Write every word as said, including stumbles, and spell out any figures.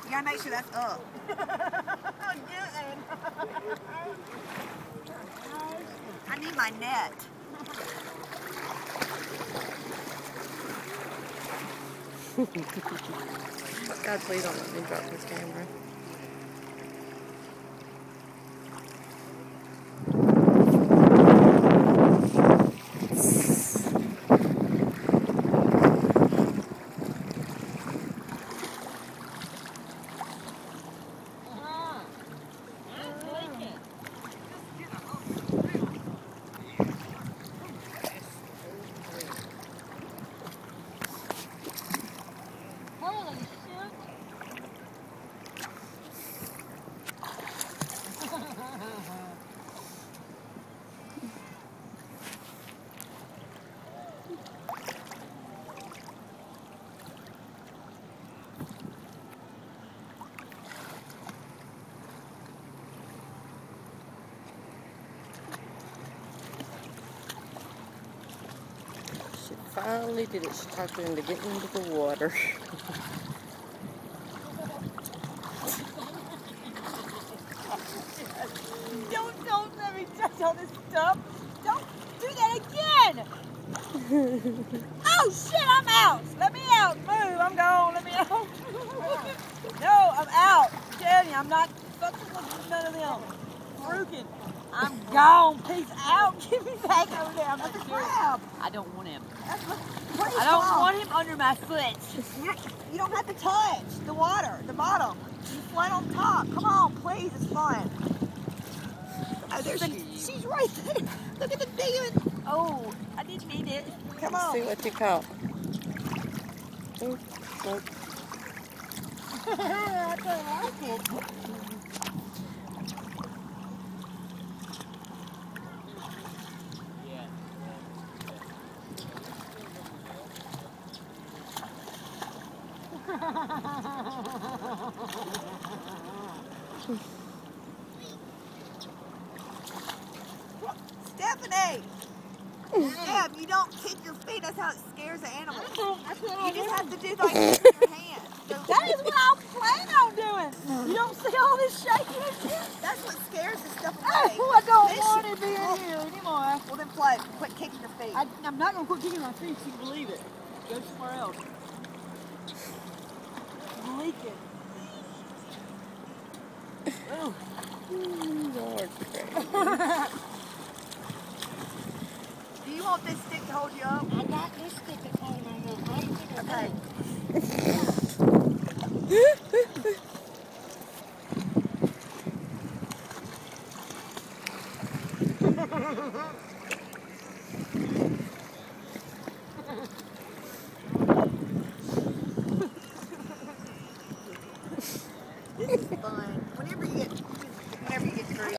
You gotta make sure that's up. I need my net. God, please don't let me drop this camera. She finally did it. She talked her into getting into the water. Don't, don't let me touch all this stuff. Don't do that again. Oh shit, I'm out. Let me out. Move, I'm gone. Let me out. No, I'm out. I'm telling you, I'm not fucking with none of them. Frukin'. I'm gone. Peace out. Get me back over there. I'm not crab. I don't want him. That's what, what I don't called? want him under my foot. You don't have to touch the water, the bottom. You flat on top. Come on, please. It's fun. Oh, there she is. She's right there. Look at the demon. Oh, I didn't mean it. Come Let's on. see what you caught. Ooh, nope. I don't like it. Stephanie! Steph, you don't kick your feet. That's how it scares the animal. You just have to do like this with your hands. That is what I'm planning on doing. You don't see all this shaking and shit? That's what scares the stuff away. Oh, I don't This want shit- to be in well, here anymore. Well, then play. Quit kicking your feet. I, I'm not going to quit kicking my feet if you can believe it. Go somewhere else. I'm leaking. Oh. Lord, Do you want this stick to hold you up? I got this stick that's holding on there. Okay.